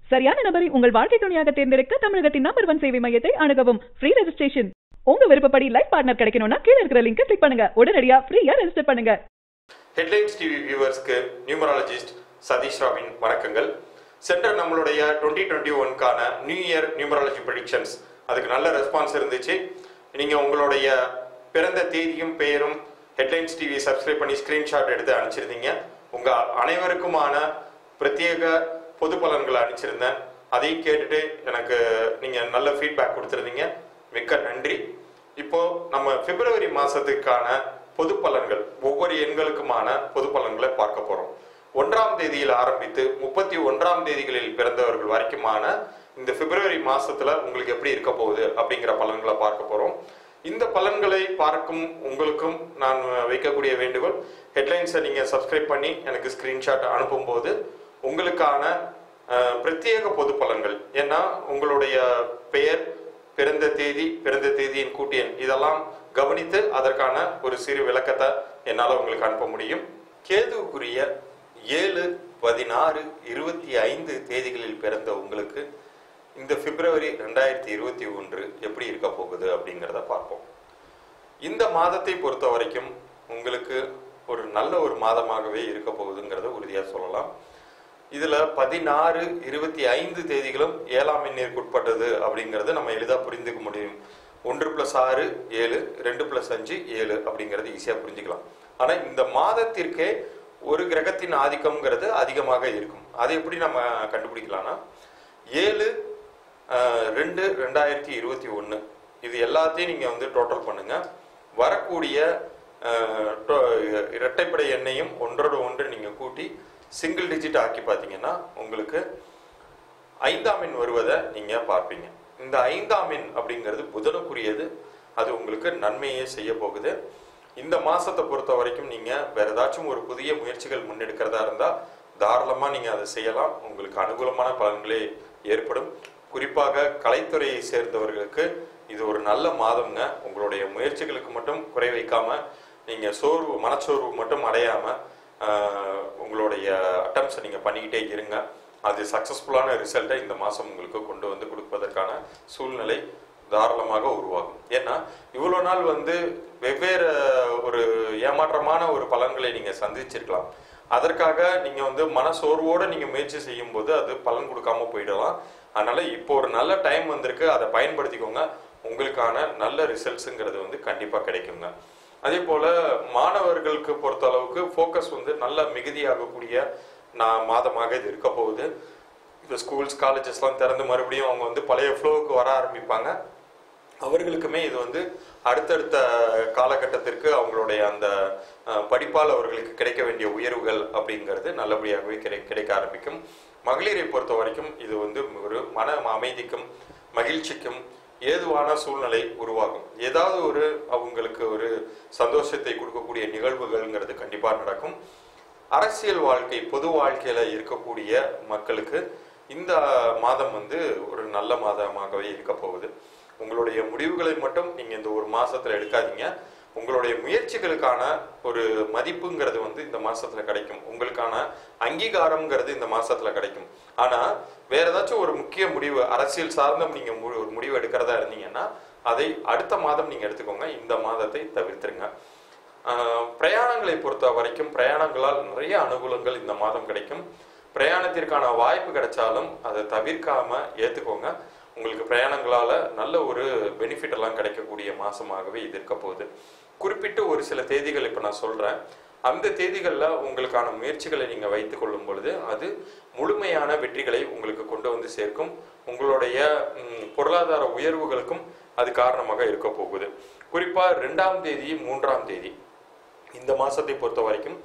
சரியான நபரை உங்கள் வாழ்க்கை துணையாக தேர்ந்தெடுக்க தமிழகத்தின் நம்பர் 1 சேவை மையத்தை அணுகவும். Free registration. உங்க விருப்பப்படி லைஃப் பார்ட்னர் கிடைக்கணும்னா கீழ இருக்கிற லிங்கை கிளிக் பண்ணுங்க. உடனடியா ஃப்ரீயா ரெஜிஸ்டர் பண்ணுங்க. ஹெட்லைன்ஸ் டிவி வியூவர்ஸ்க்கு நியூமராலஜிஸ்ட் சதீஷ் ராவின் வணக்கங்கள். சென்ற நம்மளுடைய 2021க்கான நியூ இயர் நியூமராலஜி ப்ரெடிக்ஷன்ஸ் அதுக்கு நல்ல ரெஸ்பான்ஸ் இருந்துச்சு. நீங்க உங்களுடைய பிறந்த தேதியும் பெயரும் ஹெட்லைன்ஸ் டிவி சப்ஸ்கிரைப் பண்ணி ஸ்கிரீன்ஷாட் எடுத்து அனுப்பிச்சிருந்தீங்க. உங்க அனைவருக்குமான பிரத்யேக பொது பலன்களை அனுப்பிச்சிருந்தேன். அதையும் கேட்டுட்டு எனக்கு நீங்க நல்ல ஃபீட்பேக் கொடுத்துருந்தீங்க. மிக்க நன்றி. இப்போ நம்ம பிப்ரவரி மாசத்துக்கான பொது பலன்கள், ஒவ்வொரு எண்களுக்குமான பொது பலன்களை பார்க்க போறோம். 1ஆம் தேதியில் ஆரம்பித்து 31ஆம் தேதிகளில் பிறந்தவர்கள் வரைக்குமான இந்த பிப்ரவரி மாசத்துல உங்களுக்கு எப்படி இருக்க போகுது அப்படிங்கிற பலன்களை பார்க்க போறோம். இந்த பலன்களை பார்க்கும் உங்களுக்கும் நான் வைக்கக்கூடிய வேண்டுகோள், ஹெட்லைன்ஸை நீங்க சப்ஸ்கிரைப் பண்ணி எனக்கு ஸ்கிரீன்ஷாட் அனுப்பும் போது உங்களுக்கான பிரத்யேக பொது பலன்கள், ஏன்னா உங்களுடைய பெயர், பிறந்த தேதி, பிறந்த தேதியின் கூட்டியன் இதெல்லாம் கவனித்து அதற்கான ஒரு சிறு விளக்கத்தை என்னால் உங்களுக்கு அனுப்ப முடியும். கேதுவுக்குரிய 7, 16, 25 தேதிகளில் பிறந்த உங்களுக்கு இந்த பிப்ரவரி 2021 எப்படி இருக்க போகுது அப்படிங்கிறத பார்ப்போம். இந்த மாதத்தை பொறுத்த வரைக்கும் உங்களுக்கு ஒரு நல்ல ஒரு மாதமாகவே இருக்க போகுதுங்கிறத உறுதியாக சொல்லலாம். இதுல 16, 25 தேதிகளும் 7ஆம் எண்ணிற்கு உட்பட்டது அப்படிங்கறது நம்ம எளிதா புரிந்துக்க முடியும். 1+6 7, 2+5 7 அப்படிங்கறது ஈஸியா புரிஞ்சுக்கலாம். ஆனா இந்த மாதத்திற்கே ஒரு கிரகத்தின் ஆதிக்கம்ங்கிறது அதிகமாக இருக்கும். அதை எப்படி நம்ம கண்டுபிடிக்கலாம்னா 7, 2, 2021 இது எல்லாத்தையும் நீங்க வந்து டோட்டல் பண்ணுங்க. வரக்கூடிய இரட்டைப்படை எண்ணையும் ஒன்றோடு ஒன்று நீங்க கூட்டி சிங்கிள் டிஜிட் ஆக்கி பார்த்தீங்கன்னா உங்களுக்கு 5ஆம் எண் வருவதை நீங்க பார்ப்பீங்க. இந்த 5ஆம் எண் அப்படிங்கிறது புதனுக்குரியது. அது உங்களுக்கு நன்மையே செய்ய போகுது. இந்த மாசத்தை பொறுத்த வரைக்கும் நீங்க வேற ஏதாச்சும் ஒரு புதிய முயற்சிகள் முன்னெடுக்கிறதா இருந்தா தாராளமா நீங்க அதை செய்யலாம். உங்களுக்கு அனுகூலமான பலன்களே ஏற்படும். குறிப்பாக கலைத்துறையை சேர்ந்தவர்களுக்கு இது ஒரு நல்ல மாதம்ங்க. உங்களுடைய முயற்சிகளுக்கு மட்டும் குறை வைக்காம, நீங்க மனச்சோர்வு மட்டும் அடையாம உங்களுடைய அட்டம்ப்ஸை நீங்கள் பண்ணிக்கிட்டே இருங்க. அது சக்ஸஸ்ஃபுல்லான ரிசல்ட்டை இந்த மாதம் உங்களுக்கு கொண்டு வந்து கொடுப்பதற்கான சூழ்நிலை தாராளமாக உருவாகும். ஏன்னா இவ்வளோ நாள் வந்து வெவ்வேறு ஒரு ஏமாற்றமான ஒரு பலன்களை நீங்கள் சந்திச்சிருக்கலாம். அதற்காக நீங்கள் வந்து மனசோர்வோடு நீங்கள் முயற்சி செய்யும் போது அது பலன் கொடுக்காம போயிடலாம். அதனால இப்போ ஒரு நல்ல டைம் வந்திருக்கு, அதை பயன்படுத்திக்கோங்க. உங்களுக்கான நல்ல ரிசல்ட்ஸுங்கிறது வந்து கண்டிப்பாக கிடைக்குங்க. அதே போல மாணவர்களுக்கு பொறுத்த அளவுக்கு ஃபோக்கஸ் வந்து நல்ல மிகுதியாகக்கூடிய மாதமாக இது இருக்க போகுது. இந்த ஸ்கூல்ஸ் காலேஜஸ்லாம் திறந்து மறுபடியும் அவங்க வந்து பழைய ஃப்ளோவுக்கு வர ஆரம்பிப்பாங்க. அவர்களுக்குமே இது வந்து அடுத்தடுத்த காலகட்டத்திற்கு அவங்களுடைய அந்த படிப்பால் அவர்களுக்கு கிடைக்க வேண்டிய உயர்வுகள் அப்படிங்கிறது நல்லபடியாகவே கிடைக்க ஆரம்பிக்கும். மகளிரை பொறுத்த வரைக்கும் இது வந்து ஒரு மன அமைதிக்கும் மகிழ்ச்சிக்கும் ஏதுவான சூழ்நிலை உருவாகும். ஏதாவது ஒரு அவங்களுக்கு ஒரு சந்தோஷத்தை கொடுக்கக்கூடிய நிகழ்வுகள்ங்கிறது கண்டிப்பா நடக்கும். அரசியல் வாழ்க்கை, பொது வாழ்க்கையில இருக்கக்கூடிய மக்களுக்கு இந்த மாதம் வந்து ஒரு நல்ல மாதமாகவே இருக்க போகுது. உங்களுடைய முடிவுகளை மட்டும் நீங்க இந்த ஒரு மாசத்துல எடுக்காதீங்க. உங்களுடைய முயற்சிகளுக்கான ஒரு மதிப்புங்கிறது வந்து இந்த மாசத்துல கிடைக்கும். உங்களுக்கான அங்கீகாரம்ங்கிறது இந்த மாசத்துல கிடைக்கும். ஆனா வேற ஏதாச்சும் ஒரு முக்கிய முடிவு, அரசியல் சார்ந்த நீங்க ஒரு முடிவு எடுக்கிறதா இருந்தீங்கன்னா அதை அடுத்த மாதம் நீங்க எடுத்துக்கோங்க. இந்த மாதத்தை தவிர்த்துருங்க. பிரயாணங்களை பொறுத்த வரைக்கும் பிரயாணங்களால் நிறைய அனுகூலங்கள் இந்த மாதம் கிடைக்கும். பிரயாணத்திற்கான வாய்ப்பு கிடைச்சாலும் அதை தவிர்க்காம ஏத்துக்கோங்க. உங்களுக்கு பிரயாணங்களால நல்ல ஒரு பெனிஃபிட் எல்லாம் கிடைக்கக்கூடிய மாசமாகவே இது இருக்க போகுது. குறிப்பிட்டு ஒரு சில தேதிகள் இப்ப நான் சொல்றேன். அந்த தேதிகளில் உங்களுக்கான முயற்சிகளை நீங்க வைத்துக் கொள்ளும் பொழுது அது முழுமையான வெற்றிகளை உங்களுக்கு கொண்டு வந்து சேர்க்கும். உங்களுடைய பொருளாதார உயர்வுகளுக்கும் அது காரணமாக இருக்க போகுது. குறிப்பா 2ஆம் தேதி, 3ஆம் தேதி இந்த மாசத்தை பொறுத்த வரைக்கும்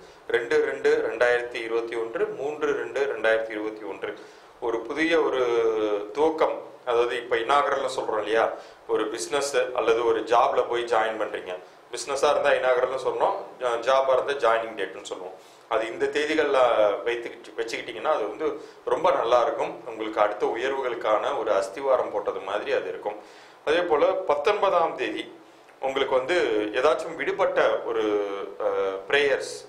2/2/2021, 3/2/2021 ஒரு புதிய ஒரு துவக்கம். அதாவது இப்ப இனாகரல்னு சொல்றோம் இல்லையா, ஒரு பிசினஸ் அல்லது ஒரு ஜாப்ல போய் ஜாயின் பண்றீங்க. பிசினஸா இருந்தா இனாகரல்னு சொல்றோம், ஜாபா இருந்தா ஜாயினிங் டேட்னு சொல்லுவோம். அது இந்த தேதிகள்ல வச்சுக்கிட்டீங்கன்னா அது வந்து ரொம்ப நல்லா இருக்கும். உங்களுக்கு அடுத்த உயர்வுகளுக்கான ஒரு அஸ்திவாரம் போட்டது மாதிரி அது இருக்கும். அதே போல 19ஆம் தேதி உங்களுக்கு வந்து ஏதாச்சும் விடுபட்ட ஒரு பிரேயர்ஸ்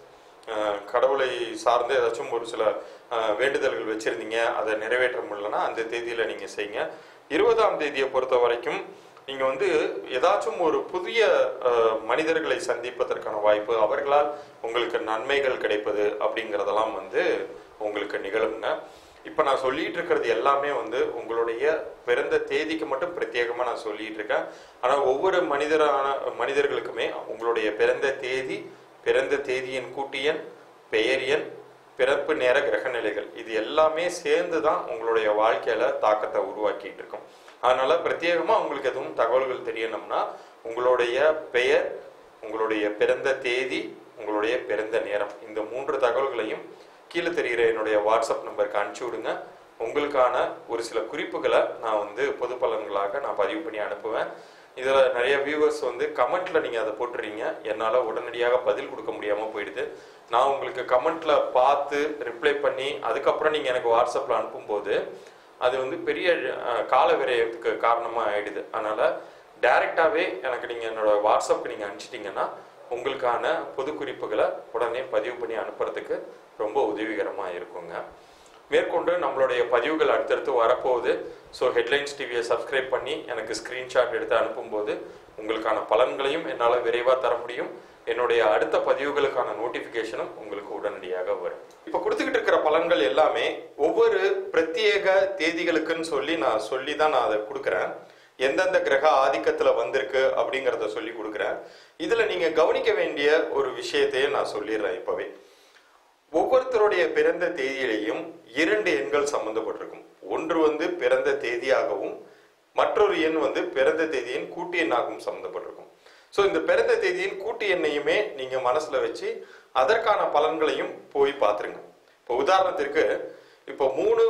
கடவுளை சார்ந்து ஏதாச்சும் ஒரு சில வேண்டுதல்கள் வச்சிருந்தீங்க, அதை நிறைவேற்ற முடியலன்னா அந்த தேதியில நீங்க செய்யுங்க. 20ஆம் தேதியை பொறுத்த வரைக்கும் நீங்க வந்து ஏதாச்சும் ஒரு புதிய மனிதர்களை சந்திப்பதற்கான வாய்ப்பு, அவர்களால் உங்களுக்கு நன்மைகள் கிடைப்பது அப்படிங்கிறதெல்லாம் வந்து உங்களுக்கு நிகழுங்க. இப்ப நான் சொல்லிட்டு இருக்கிறது எல்லாமே வந்து உங்களுடைய பிறந்த தேதிக்கு மட்டும் பிரத்யேகமா நான் சொல்லிட்டு இருக்கேன். ஆனா ஒவ்வொரு மனிதர்களுக்குமே உங்களுடைய பிறந்த தேதி, பிறந்த தேதியின் கூட்டியன், பெயர் எண், பிறப்பு நேர கிரக நிலைகள், இது எல்லாமே சேர்ந்துதான் உங்களுடைய வாழ்க்கையில தாக்கத்தை உருவாக்கிட்டு இருக்கும். அதனால பிரத்யேகமா உங்களுக்கு எதுவும் தகவல்கள் தெரியணும்னா உங்களுடைய பெயர், உங்களுடைய பிறந்த தேதி, உங்களுடைய பிறந்த நேரம், இந்த 3 தகவல்களையும் கீழே தெரிகிற என்னுடைய வாட்ஸ்அப் நம்பருக்கு அனுப்பிச்சு விடுங்க. உங்களுக்கான ஒரு சில குறிப்புகளை நான் வந்து பொது பலன்களாக நான் பதிவு பண்ணி அனுப்புவேன். இதில் நிறைய வியூவர்ஸ் வந்து கமெண்ட்ல நீங்க அதை போட்டுறீங்க, என்னால் உடனடியாக பதில் கொடுக்க முடியாம போயிடுது. நான் உங்களுக்கு கமெண்ட்ல பார்த்து ரிப்ளை பண்ணி அதுக்கப்புறம் நீங்க எனக்கு வாட்ஸ்அப்ல அனுப்பும்போது அது வந்து பெரிய கால விரயத்துக்கு காரணமா ஆயிடுது. அதனால டைரக்டாவே எனக்கு நீங்க என்னோட வாட்ஸ்அப் நீங்க அனுப்பிச்சிட்டீங்கன்னா உங்களுக்கான பொது குறிப்புகளை உடனே பதிவு பண்ணி அனுப்புறதுக்கு ரொம்ப உதவிகரமா இருக்குங்க. மேற்கொண்டு நம்மளுடைய பதிவுகள் அடுத்தடுத்து வரப்போகுது. ஸோ ஹெட்லைன்ஸ் டிவியை சப்ஸ்கிரைப் பண்ணி எனக்கு ஸ்கிரீன்ஷாட் எடுத்து அனுப்பும்போது உங்களுக்கான பலன்களையும் என்னால் விரைவாக தர முடியும். என்னுடைய அடுத்த பதிவுகளுக்கான நோட்டிஃபிகேஷனும் உங்களுக்கு உடனடியாக வரும். இப்போ கொடுத்துக்கிட்டு இருக்கிற பலன்கள் எல்லாமே ஒவ்வொரு பிரத்யேக தேதிகளுக்குன்னு சொல்லி தான் நான் அதை கொடுக்குறேன். எந்தெந்த கிரக ஆதிக்கத்துல வந்திருக்கு அப்படிங்கிறத சொல்லி கொடுக்குறேன். இதுல நீங்க கவனிக்க வேண்டிய ஒரு விஷயத்தையும் நான் சொல்லிடுறேன் இப்பவே. ஒவ்வொருத்தருடைய பிறந்த தேதியிலையும் 2 எண்கள் சம்பந்தப்பட்டிருக்கும். ஒன்று வந்து பிறந்த தேதியாகவும் மற்றொரு எண் வந்து பிறந்த தேதியின் கூட்டு எண்ணாகவும் சம்பந்தப்பட்டிருக்கும். ஸோ இந்த பிறந்த தேதியின் கூட்டு எண்ணையுமே நீங்க மனசுல வச்சு அதற்கான பலன்களையும் போய் பார்த்துருங்க. இப்போ உதாரணத்திற்கு இப்போ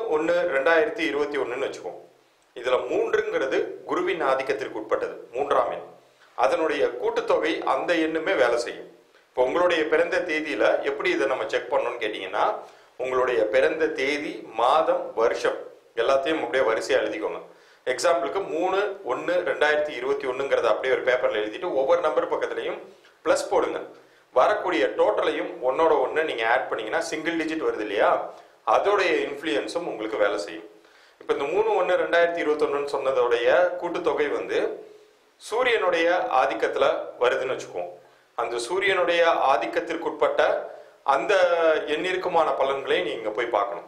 3/1/2021 வச்சுக்கோம். இதுல 3ங்கிறது குருவின் ஆதிக்கத்திற்கு உட்பட்டது, 3ஆம் எண். அதனுடைய கூட்டுத்தொகை அந்த எண்ணுமே வேலை செய்யும். இப்போ உங்களுடைய பிறந்த தேதியில எப்படி இதை நம்ம செக் பண்ணணும்னு கேட்டீங்கன்னா, உங்களுடைய பிறந்த தேதி, மாதம், வருஷம் எல்லாத்தையும் அப்படியே வரிசையா எழுதிக்கோங்க. எக்ஸாம்பிளுக்கு 3/1/2021 அப்படியே ஒரு பேப்பர்ல எழுதிட்டு ஒவ்வொரு நம்பர் பக்கத்துலையும் பிளஸ் போடுங்க. வரக்கூடிய டோட்டலையும் ஒன்னோட ஒன்று நீங்க ஆட் பண்ணீங்கன்னா சிங்கிள் டிஜிட் வருது இல்லையா, அதோடைய இன்ஃப்ளூயன்ஸும் உங்களுக்கு வேலை செய்யும். இப்போ இந்த 3/1/2021 சொன்னதோடைய கூட்டுத்தொகை வந்து சூரியனுடைய ஆதிக்கத்துல வருதுன்னு வச்சுக்குவோம். அந்த சூரியனுடைய ஆதிக்கத்திற்குட்பட்ட அந்த எண்ணிற்குமான பலன்களை நீங்க போய் பார்க்கணும்.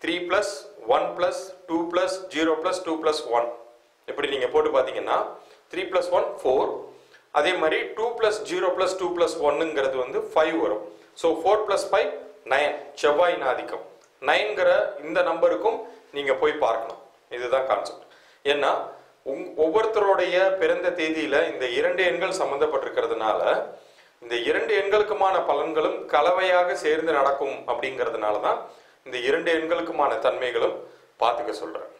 3+1+2+0+2+1 எப்படி நீங்க போட்டு பார்த்தீங்கன்னா 3+1 4, அதே மாதிரி 2+0+2+1ங்கிறது வந்து 5 வரும். ஸோ 4+5 9, செவ்வாயின் ஆதிக்கம் 9ங்கிற இந்த நம்பருக்கும் நீங்க போய் பார்க்கணும். இதுதான் கான்செப்ட். ஏன்னா ஒவ்வொருத்தருடைய பிறந்த தேதியில இந்த 2 எண்கள் சம்பந்தப்பட்டிருக்கிறதுனால இந்த 2 எண்களுக்குமான பலன்களும் கலவையாக சேர்ந்து நடக்கும். அப்படிங்கிறதுனால தான் இந்த 2 எண்களுக்குமான தன்மைகளும் பார்த்துக்க சொல்றேன்.